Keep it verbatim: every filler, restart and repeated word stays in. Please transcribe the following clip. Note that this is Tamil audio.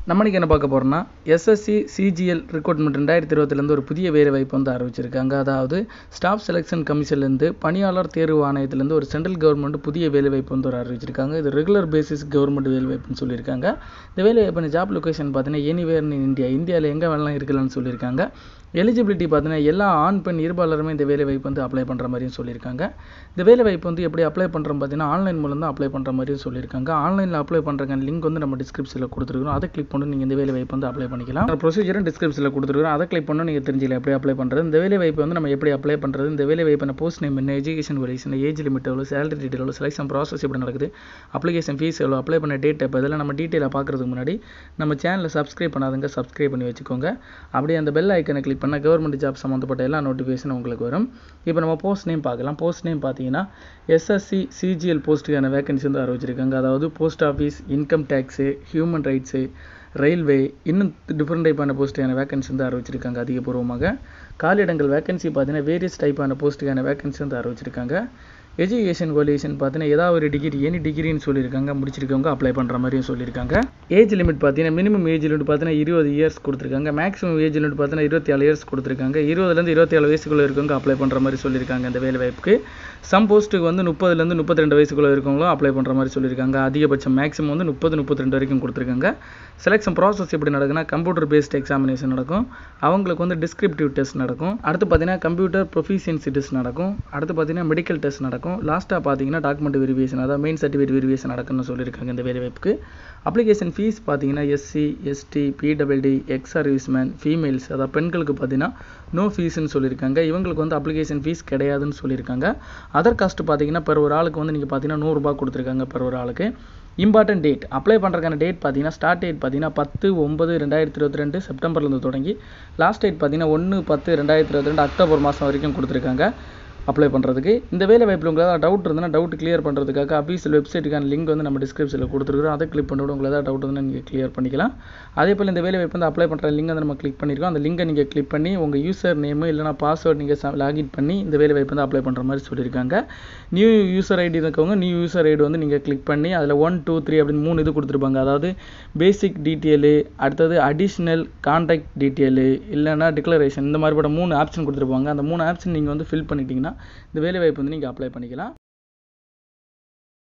நம்ம இன்னைக்கு என்ன பார்க்க போறோம்னா எஸ்எஸ்சி சிஜிஎல் ரெக்ரூட்மெண்ட் ரெண்டாயிரத்தி இருபதுலேருந்து ஒரு புதிய வேலை வாய்ப்பு வந்து ஆரம்பிச்சிருக்காங்க. அதாவது ஸ்டாஃப் செலெக்ஷன் கமிஷன்லேருந்து பணியாளர் தேர்வு ஆணையத்திலேருந்து ஒரு சென்ட்ரல் கவர்மெண்ட் புதிய வேலை வாய்ப்பு வந்து ஒரு அறிவிச்சிருக்காங்க. இது ரெகுலர் பேசிஸ் கவர்மெண்ட் வேலை வாய்ப்புன்னு சொல்லியிருக்காங்க. இந்த வேலை வாய்ப்பு ஜாப் லொகேஷன் பார்த்தீங்கன்னா எனிவேர் இன் இந்தியா, இந்தியாவில் எங்கே வேணாலும் இருக்கலாம்னு சொல்லியிருக்காங்க. எலிஜிபிலிட்டி பார்த்தீங்கன்னா எல்லா ஆண் பெண் இருபாலருமே இந்த வேலை வாய்ப்பு வந்து அப்ளை பண்ணுற மாதிரியும் சொல்லியிருக்காங்க. இந்த வேலை வாய்ப்பு வந்து எப்படி அப்ளை பண்ணுறோம் பார்த்தீங்கன்னா ஆன்லைன் மூலம் தான் அப்ளை பண்ணுற மாதிரியும் சொல்லியிருக்காங்க. ஆன்லைனில் அப்ளை பண்ணுறக்கான லிங்க் வந்து நம்ம டிஸ்கிரிப்ஷனில் கொடுத்துருக்கோம். அதை கிளிக் பண்ணி நீங்கள் இந்த வேலை வாய்ப்பு வந்து அப்ளை பண்ணிக்கலாம். ப்ரொசீஜரும் டிஸ்கிரிப்ஷனில் கொடுத்துருக்கோம். அதை கிளிக் பண்ணி நீங்கள் தெரிஞ்சிக்கலாம் எப்படி அப்ளை பண்ணுறது. இந்த வேலை வாய்ப்பு வந்து நம்ம எப்படி அப்ளை பண்ணுறது, இந்த வேலை வாய்ப்பு போஸ்ட் நேம் என்ன, எஜுகேஷன் குவாலிஃபிகேஷன், ஏஜ் லிமிட் எவ்வளோ, சேலரி டீட்டெயில் எவ்வளோ, செலெக்ஷன் ப்ராசஸ் எப்படி நடக்குது, அப்ளிகேஷன் ஃபீஸ் எவ்வளோ, அப்ளை பண்ண டேட் எப்போ, இதெல்லாம் நம்ம டீட்டெயிலாக பார்க்குறதுக்கு முன்னாடி நம்ம சேனலை சப்ஸ்கிரைப் பண்ணாதுங்க சப்ஸ்கிரைப் பண்ணி வச்சுக்கோங்க. அப்படியே அந்த பெல் ஐக்கனை கிளிக் பண்ணால் கவர்மெண்ட் ஜாப் சம்மந்தப்பட்ட எல்லா நோட்டிஃபிகேஷன் உங்களுக்கு வரும். இப்போ நம்ம போஸ்ட் நேம் பார்க்கலாம். போஸ்ட் நேம் பார்த்தீங்கன்னா எஸ்எஸ்சி சிஜிஎல் போஸ்ட்டுக்கான வேகன்சி வந்து அறிவிச்சிருக்காங்க. அதாவது post office, income tax, human rights, railway, இன்னும் டிஃப்ரெண்ட் டைப்பான போஸ்ட்டுக்கான வேகன்சி வந்து அறிவிச்சிருக்காங்க. அதிகபூர்வமாக காலியிடங்கள் வேகன்சி பார்த்தீங்கன்னா வேரியஸ் டைப்பான போஸ்ட்டுக்கான வேகன்சி வந்து அறிவிச்சிருக்காங்க. எஜுகேஷன் குவாலிஃபிகேஷன் பார்த்தீங்கன்னா ஏதாவது ஒரு டிகிரி எனி டிகிரின்னு சொல்லியிருக்காங்க. முடிச்சிருக்கவங்க அப்ளை பண்ணுற மாதிரியும் சொல்லியிருக்காங்க. ஏஜ் லிமிட் பார்த்தீங்கன்னா மினிமம் ஏஜ் லிமிட் பார்த்தீங்கன்னா இருபது இயர்ஸ் கொடுத்துருக்காங்க. மேக்ஸிமம் ஏஜ் லிமிட் பார்த்தீங்கன்னா இருபத்தி ஏழு இயர்ஸ் கொடுத்துருக்காங்க. இருபதுலேருந்து இருபத்தி ஏழு வயசுக்குள்ளே இருக்கவங்க அப்ளை பண்ணுற மாதிரி சொல்லியிருக்காங்க. இந்த வேலை வாய்ப்புக்கு சம் போஸ்ட்டுக்கு வந்து முப்பதுலேருந்து முப்பத்தி ரெண்டு வயசுக்குள்ளே இருக்கவங்களும் அப்ளை பண்ணுற மாதிரி சொல்லியிருக்காங்க. அதிகபட்சம் மேக்ஸிமம் வந்து முப்பது முப்பத்தி ரெண்டு வரைக்கும் கொடுத்துருக்காங்க. செலெக்ஷன் ப்ராசஸ் எப்படி நடக்குன்னா கம்ப்யூட்டர் பேஸ்ட் எக்ஸாமினேஷன் நடக்கும். அவங்களுக்கு வந்து டிஸ்கிரிப்டிவ் டெஸ்ட் நடக்கும். அடுத்து பார்த்தீங்கன்னா கம்ப்யூட்டர் ப்ரொஃபிஷியன்சி டெஸ்ட் நடக்கும். அடுத்து பார்த்தீங்கன்னா மெடிக்கல் டெஸ்ட் நடக்கும். லாஸ்ட்டாக பார்த்தீங்கன்னா டாக்குமெண்ட் வெரிஃபிகேஷன், அதாவது மெயின் சர்டிஃபிகேட் வெரிஃபிகேஷன் நடக்கும்னு சொல்லியிருக்காங்க. இந்த வேலை வாய்ப்புக்கு அப்ளிகேஷன் ஃபீஸ் பார்த்தீங்கன்னா SC, ST, PWD, ex serviceman, females, அதாவது பெண்களுக்கு பார்த்தீங்கன்னா நோ ஃபீஸ்ன்னு சொல்லியிருக்காங்க. இவங்களுக்கு வந்து அப்ளிகேஷன் ஃபீஸ் கிடையாதுன்னு சொல்லியிருக்காங்க. அதர் காஸ்ட் பார்த்தீங்கன்னா பெர் ஒரு ஆளுக்கு வந்து நீங்கள் பார்த்தீங்கன்னா நூறுரூபா கொடுத்துருக்காங்க பெர் ஒரு ஆளுக்கு. இம்பார்ட்டன்ட் டேட் அப்ளை பண்ணுறதுக்கான டேட் பார்த்தீங்கன்னா ஸ்டார்ட் டேட் பார்த்தீங்கன்னா பத்து ஒன்பது ரெண்டாயிரத்தி இருபத்தி ரெண்டு செப்டம்பர்லேருந்து தொடங்கி லாஸ்ட் டேட் பார்த்தீங்கன்னா ஒன்று பத்து ரெண்டாயிரத்தி இருபத்தி ரெண்டு அக்டோபர் மாதம் வரைக்கும் கொடுத்துருக்காங்க அப்ளை பண்ணுறதுக்கு. இந்த வேலை வாய்ப்பில் உங்களுக்கு டவுட் இருந்ததுன்னா டவுட் கிளியர் பண்ணுறதுக்காக அஃபீஷியல் வெப்சைட்டுக்கான லிங்க் வந்து நம்ம டிஸ்கிரிப்ஷனில் கொடுத்துருக்கோம். அதை கிளிக் பண்ணிவிட்டு உங்களுக்கு ஏதாவது டவுட் வந்து நீங்கள் கிளியர் பண்ணிக்கலாம். அதே போல் இந்த வேலை வாய்ப்பு வந்து அப்ளை பண்ணுற லிங்க் வந்து நம்ம கிளிக் பண்ணியிருக்கோம். அந்த லிங்கை நீங்கள் கிளிக் பண்ணி உங்கள் யூசர் நேமு இல்லைனா பாஸ்வேர்டு நீங்கள் லாகின் பண்ணி இந்த வேலை வாய்ப்பு வந்து அப்ளை பண்ணுற மாதிரி சொல்லியிருக்காங்க. நியூ யூசர் ஐடி இருக்கவங்க நியூ யூசர் ஐடி வந்து நீங்கள் கிளிக் பண்ணி அதில் ஒன் டூ த்ரீ அப்படின்னு மூணு இது கொடுத்துருப்பாங்க. அதாவது பேசிக் டீட்டெயிலு, அடுத்தது அடிஷ்னல் கான்டாக்ட் டீட்டெயிலு, இல்லைனா டிக்ளரேஷன், இந்த மாதிரி மூணு ஆப்ஷன் கொடுத்துருப்பாங்க. அந்த மூணு ஆப்ஷன் நீங்கள் வந்து ஃபில் பண்ணிட்டீங்கன்னா இந்த வேலை வாய்ப்பு வந்து நீங்கள் அப்ளை பண்ணிக்கலாம்.